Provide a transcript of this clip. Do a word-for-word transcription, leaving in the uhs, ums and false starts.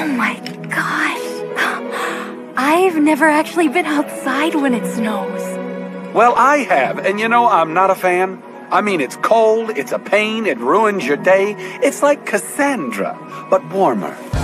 Oh my gosh. I've never actually been outside when it snows. Well, I have, and you know I'm not a fan. I mean, it's cold, it's a pain, it ruins your day. It's like Cassandra, but warmer.